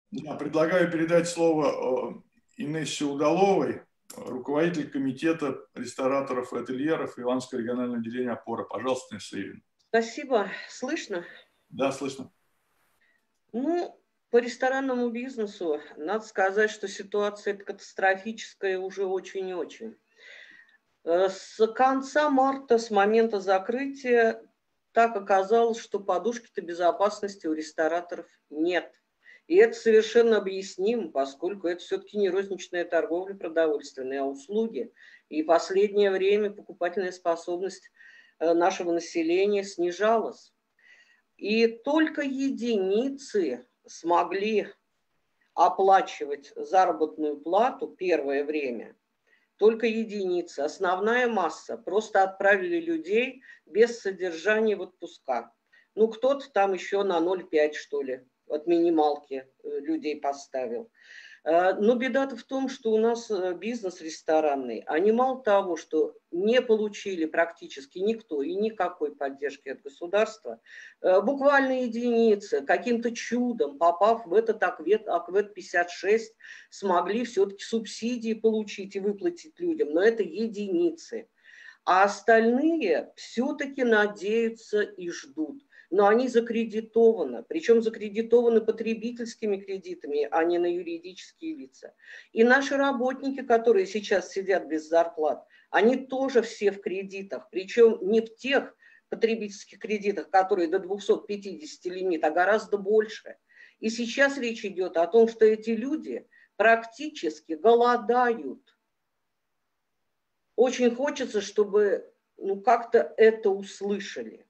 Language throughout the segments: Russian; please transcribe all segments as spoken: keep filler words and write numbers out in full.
Я предлагаю передать слово э, Инессе Удаловой, руководитель комитета рестораторов и ательеров Ивановского регионального отделения «Опора». Пожалуйста, Инесса Юрьевна. Спасибо. Слышно? Да, слышно. Ну, по ресторанному бизнесу надо сказать, что ситуация катастрофическая уже очень-очень. С конца марта, с момента закрытия, так оказалось, что подушки-то безопасности у рестораторов нет. И это совершенно объяснимо, поскольку это все-таки не розничная торговля продовольственная, а услуги. И в последнее время покупательная способность нашего населения снижалась. И только единицы смогли оплачивать заработную плату первое время. Только единицы. Основная масса просто отправили людей без содержания в отпуска. Ну, кто-то там еще на ноль целых пять, что ли, от минималки людей поставил. Но беда-то в том, что у нас бизнес ресторанный. Они мало того, что не получили практически никто и никакой поддержки от государства, буквально единицы, каким-то чудом, попав в этот АКВЭД, АКВЭД пятьдесят шесть, смогли все-таки субсидии получить и выплатить людям. Но это единицы. А остальные все-таки надеются и ждут. Но они закредитованы, причем закредитованы потребительскими кредитами, а не на юридические лица. И наши работники, которые сейчас сидят без зарплат, они тоже все в кредитах, причем не в тех потребительских кредитах, которые до двухсот пятидесяти лимит, а гораздо больше. И сейчас речь идет о том, что эти люди практически голодают. Очень хочется, чтобы ну, как-то это услышали.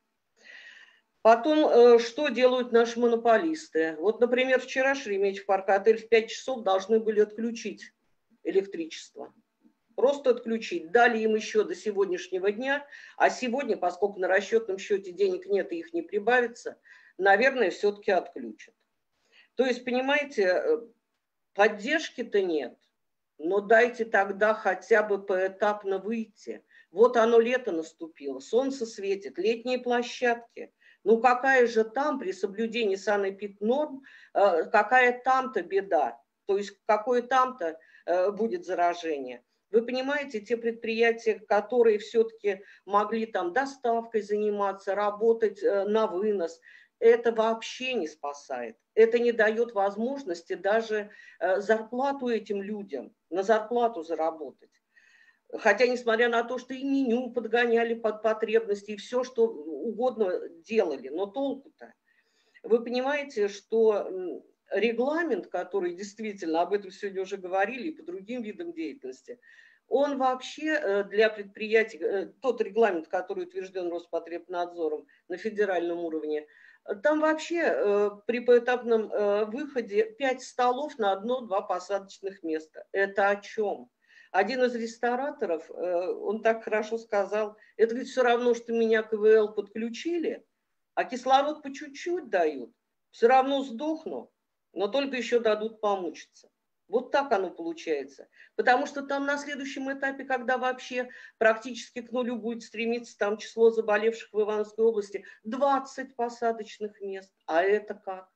Потом, что делают наши монополисты? Вот, например, вчера Шереметьев парк-отель в пять часов должны были отключить электричество. Просто отключить. Дали им еще до сегодняшнего дня, а сегодня, поскольку на расчетном счете денег нет и их не прибавится, наверное, все-таки отключат. То есть, понимаете, поддержки-то нет, но дайте тогда хотя бы поэтапно выйти. Вот оно, лето наступило, солнце светит, летние площадки. Ну какая же там при соблюдении санэпиднорм, какая там-то беда? То есть какое там-то будет заражение? Вы понимаете, те предприятия, которые все-таки могли там доставкой заниматься, работать на вынос, это вообще не спасает. Это не дает возможности даже зарплату этим людям, на зарплату заработать. Хотя, несмотря на то, что и меню подгоняли под потребности, и все, что угодно делали, но толку-то. Вы понимаете, что регламент, который действительно, об этом сегодня уже говорили, и по другим видам деятельности, он вообще для предприятий, тот регламент, который утвержден Роспотребнадзором на федеральном уровне, там вообще при поэтапном выходе пять столов на одно-два посадочных места. Это о чем? Один из рестораторов, он так хорошо сказал, это ведь все равно, что меня ка вэ эл подключили, а кислород по чуть-чуть дают. Все равно сдохну, но только еще дадут помучиться. Вот так оно получается. Потому что там на следующем этапе, когда вообще практически к нулю будет стремиться там число заболевших в Ивановской области, двадцать посадочных мест. А это как?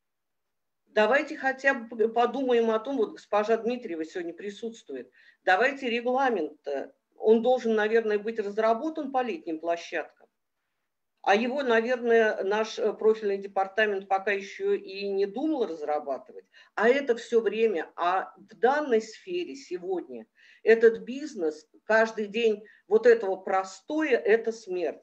Давайте хотя бы подумаем о том, вот госпожа Дмитриева сегодня присутствует, давайте регламент, он должен, наверное, быть разработан по летним площадкам, а его, наверное, наш профильный департамент пока еще и не думал разрабатывать, а это все время, а в данной сфере сегодня этот бизнес, каждый день вот этого простоя, это смерть.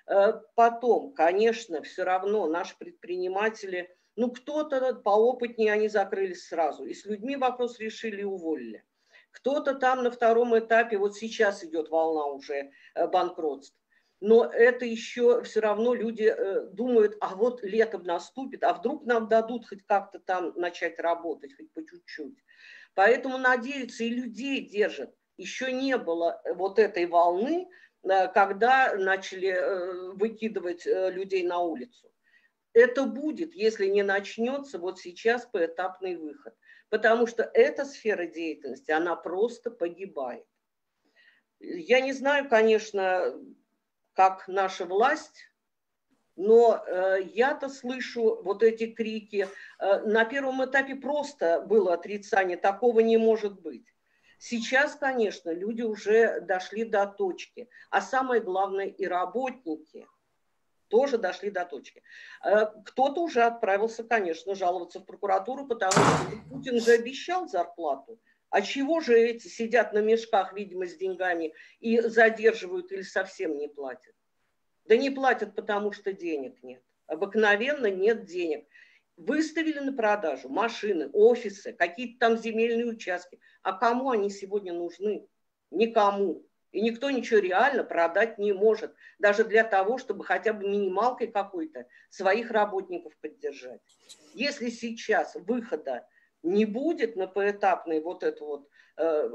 Потом, конечно, все равно наши предприниматели, ну, кто-то поопытнее, они закрылись сразу. И с людьми вопрос решили и уволили. Кто-то там на втором этапе, вот сейчас идет волна уже банкротств. Но это еще все равно люди думают, а вот летом наступит, а вдруг нам дадут хоть как-то там начать работать, хоть по чуть-чуть. Поэтому надеются и людей держат. Еще не было вот этой волны, когда начали выкидывать людей на улицу. Это будет, если не начнется вот сейчас поэтапный выход. Потому что эта сфера деятельности, она просто погибает. Я не знаю, конечно, как наша власть Но э, я-то слышу вот эти крики. Э, на первом этапе просто было отрицание, такого не может быть. Сейчас, конечно, люди уже дошли до точки. А самое главное, и работники тоже дошли до точки. Э, кто-то уже отправился, конечно, жаловаться в прокуратуру, потому что Путин же обещал зарплату. А чего же эти сидят на мешках, видимо, с деньгами и задерживают или совсем не платят? Да не платят, потому что денег нет. Обыкновенно нет денег. Выставили на продажу машины, офисы, какие-то там земельные участки. А кому они сегодня нужны? Никому. И никто ничего реально продать не может. Даже для того, чтобы хотя бы минималкой какой-то своих работников поддержать. Если сейчас выхода не будет на поэтапный вот это вот, э,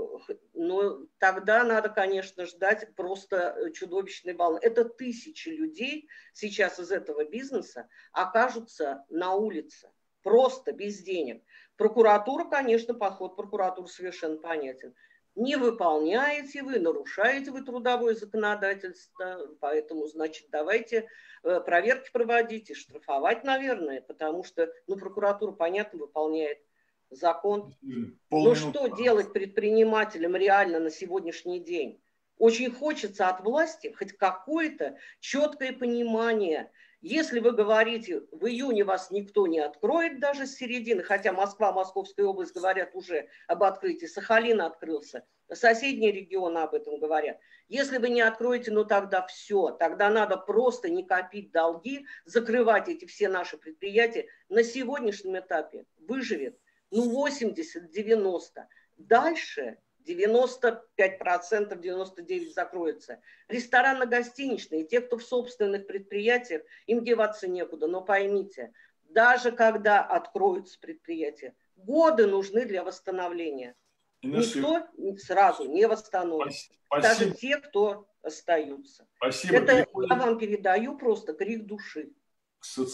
но тогда надо, конечно, ждать просто чудовищной волны. Это тысячи людей сейчас из этого бизнеса окажутся на улице, просто без денег. Прокуратура, конечно, подход прокуратуры совершенно понятен. Не выполняете вы, нарушаете вы трудовое законодательство, поэтому, значит, давайте проверки проводить и штрафовать, наверное, потому что, ну, прокуратура, понятно, выполняет закон. Но что делать предпринимателям реально на сегодняшний день? Очень хочется от власти хоть какое-то четкое понимание. Если вы говорите, в июне вас никто не откроет даже с середины, хотя Москва, Московская область говорят уже об открытии, Сахалин открылся, соседние регионы об этом говорят. Если вы не откроете, ну тогда все, тогда надо просто не копить долги, закрывать эти все наши предприятия. На сегодняшнем этапе выживет ну восемьдесят-девяносто. Дальше девяносто пять процентов, девяносто девять процентов закроется. Рестораны-гостиничные, те, кто в собственных предприятиях, им деваться некуда. Но поймите, даже когда откроются предприятия, годы нужны для восстановления. Никто сразу не восстановится. Спасибо. Даже те, кто остаются. Спасибо. Это я вам передаю просто крик души.